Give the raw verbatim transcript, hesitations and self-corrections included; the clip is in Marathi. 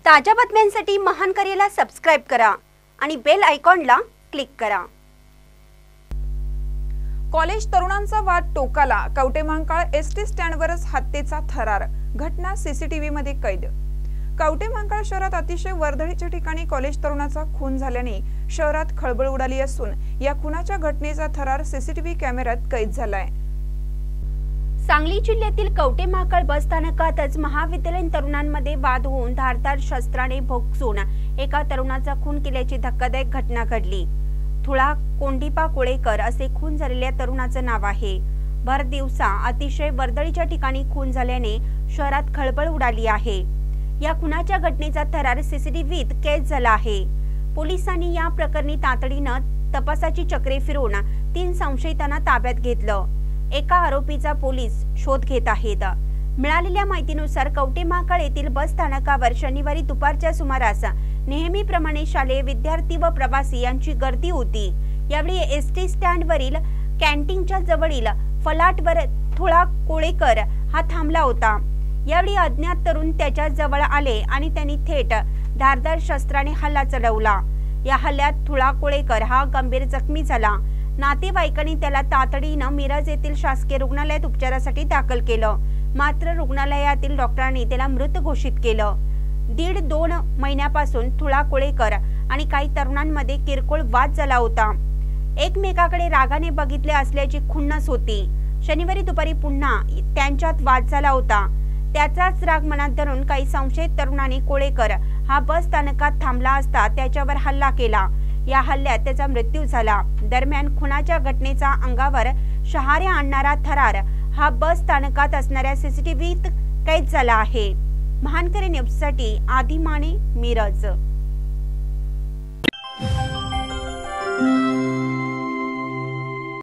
ताज्या बातम्यांसाठी महान करेला सबस्क्राइब करा आणि बेल आयकॉनला क्लिक करा। कॉलेज तरुणांचा वाद टोकाला, कवटेमहांकाळ एसटी स्टँडवरच हत्येचा थरार, घटना सीसीटीव्ही मध्ये कैद। कवटेमहांकाळ शहरात अतिशय वर्दळीच्या ठिकाणी कॉलेज तरुणाचा खून झाल्याने शहरात खळबळ उडाली असून या खुनाच्या घटनेचा थरार सीसीटीव्ही कॅमेऱ्यात कैद झालाय। सांगली जिल्ह्यातील कवटेमहांकाळ बस स्थानकातच महाविद्यालयीन तरुणांमध्ये वाद होऊन धारदार शस्त्राने भोगसून एका तरुणाचा खून केल्याची धक्कादायक घटना घडली। थुळा कोंडीपा कोळेकर असे खून झालेल्या तरुणाचं नाव आहे। भर दिवसा अतिशय वर्दळीच्या ठिकाणी खून झाल्याने शहरात खळबळ उडाली आहे। या खुनाच्या घटनेचा थरार सीसीटीव्हीत कैद झाला आहे। पोलिसांनी या प्रकरणी तातडीनं तपासाची चक्रे फिरवून तीन संशयितांना ताब्यात घेतलं। एका आरोपीचा पोलीस शोध घेत आहेत। मिळालेल्या माहितीनुसार कवटेमहांकाळ येथील बस स्थानकावर शनिवारी दुपारच्या सुमारास नेहमीप्रमाणे शालेय विद्यार्थी व प्रवासी यांची गर्दी होती। यावेळी एसटी स्टँडवरील कॅन्टीनच्या जवळील फलाटवर थुळा कोळेकर हा थांबला होता। यावेळी अज्ञात तरुण त्याच्या जवळ आले आणि त्यांनी थेट धारदार शस्त्राने हल्ला चढवला। या हल्ल्यात थुळा कोळेकर हा गंभीर जखमी झाला। नातेवाईकांनी त्याला तातडीनं मिरज येथील शासकीय रुग्णालयात उपचारासाठी दाखल केलं, मात्र रुग्णालयातील डॉक्टरांनी त्याला मृत घोषित केलं। दीड दोन महिन्यापासून थुळा कोळेकर आणि काही तरुणांमध्ये किरकोळ वाद झाला होता। एकमेकाकडे रागाने बघितले असल्याची खुन्नस होती। शनिवारी दुपारी पुन्हा त्यांच्यात वाद झाला होता। त्याचाच राग मनात धरून काही संशयित तरुणांनी कोळेकर हा बस स्थानकात थांबला असता त्याच्यावर हल्ला केला। या हल्ल्यात त्याचा मृत्यू झाला। दरम्यान खुनाच्या घटनेचा अंगावर शहारे आणणारा थरार हा बस स्थानकात असणाऱ्या सीसीटीव्हीत कैद झाला आहे। महानकरी न्यूजसाठी आदिमाने, मिरज।